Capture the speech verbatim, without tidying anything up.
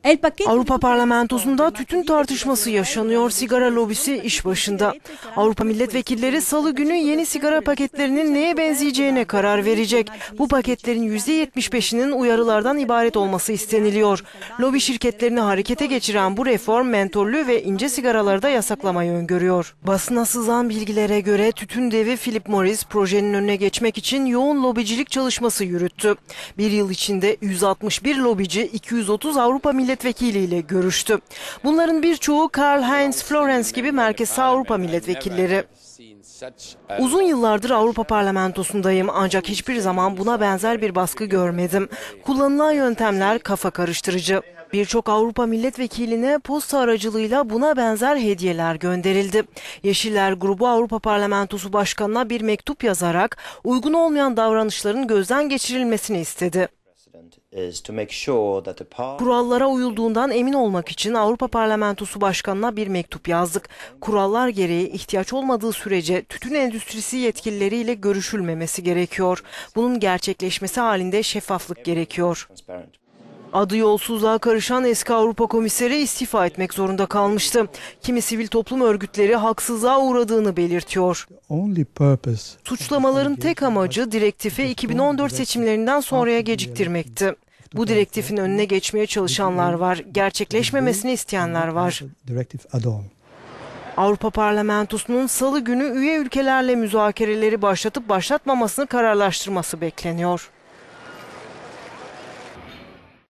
Avrupa Parlamentosu'nda tütün tartışması yaşanıyor. Sigara lobisi iş başında. Avrupa milletvekilleri Salı günü yeni sigara paketlerinin neye benzeyeceğine karar verecek. Bu paketlerin yüzde yetmiş beşinin uyarılardan ibaret olması isteniliyor. Lobi şirketlerini harekete geçiren bu reform mentollü ve ince sigaraları da yasaklamayı öngörüyor. Basına sızan bilgilere göre tütün devi Philip Morris projenin önüne geçmek için yoğun lobicilik çalışması yürüttü. Bir yıl içinde yüz altmış bir lobici iki yüz otuz Avrupa milletvekiliyle görüştü. Bunların birçoğu Karl-Heinz Florenz gibi Merkez Sağ Avrupa milletvekilleri. Uzun yıllardır Avrupa Parlamentosu'ndayım ancak hiçbir zaman buna benzer bir baskı görmedim. Kullanılan yöntemler kafa karıştırıcı. Birçok Avrupa milletvekiline posta aracılığıyla buna benzer hediyeler gönderildi. Yeşiller grubu Avrupa Parlamentosu Başkanı'na bir mektup yazarak uygun olmayan davranışların gözden geçirilmesini istedi. Kurallara uyulduğundan emin olmak için Avrupa Parlamentosu Başkanı'na bir mektup yazdık. Kurallar gereği ihtiyaç olmadığı sürece tütün endüstrisi yetkilileriyle görüşülmemesi gerekiyor. Bunun gerçekleşmesi halinde şeffaflık gerekiyor. Adı yolsuzluğa karışan eski Avrupa Komiseri istifa etmek zorunda kalmıştı. Kimi sivil toplum örgütleri haksızlığa uğradığını belirtiyor. Suçlamaların tek amacı direktifi iki bin on dört seçimlerinden sonraya geciktirmekti. Bu direktifin önüne geçmeye çalışanlar var, gerçekleşmemesini isteyenler var. Avrupa Parlamentosu'nun Salı günü üye ülkelerle müzakereleri başlatıp başlatmamasını kararlaştırması bekleniyor.